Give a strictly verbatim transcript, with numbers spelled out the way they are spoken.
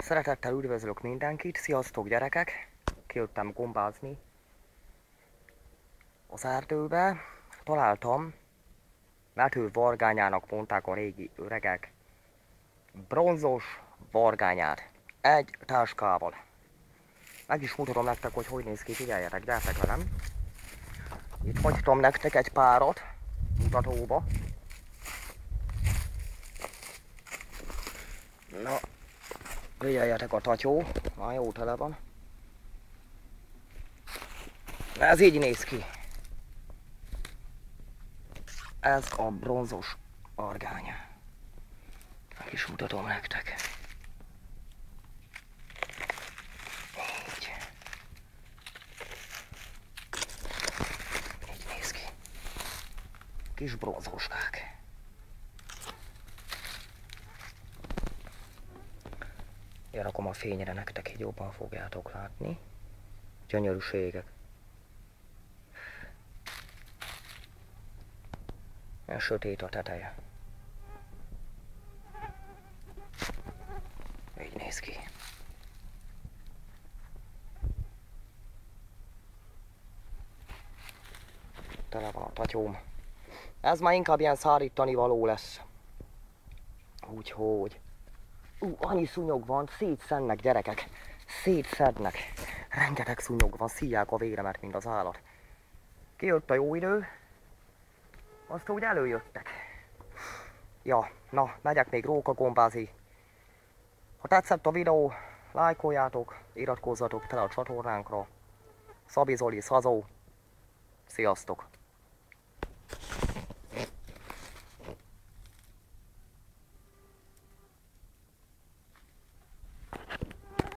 Szeretettel üdvözlök mindenkit, sziasztok gyerekek! Kijöttem gombázni az erdőbe. Találtam, vető vargányának mondták a régi öregek, bronzos vargányát egy táskával. Meg is mutatom nektek, hogy hogy néz ki, figyeljetek, gyertek velem. Itt hagytam nektek egy párat mutatóba. Na, figyeljetek, a tatyó, már jó tele van. Ez így néz ki. Ez a bronzos vargány. Meg is mutatom nektek. Így. Így néz ki. Kis bronzóskák. Én rakom a fényre nektek, így jobban fogjátok látni. Gyönyörűségek. Ilyen sötét a teteje. Így néz ki. Tele van a tatyóm. Ez már inkább ilyen szárítani való lesz. Úgyhogy... Ú, annyi szúnyog van, szétszednek gyerekek. Szétszednek. Rengeteg szúnyog van, szíják a véremet, mint az állat. Kijött a jó idő. Azt úgy előjöttek. Ja, na, megyek még rókagombázni. Ha tetszett a videó, lájkoljátok, iratkozzatok fel a csatornánkra. Szabi Zoli, Szazó. Sziasztok!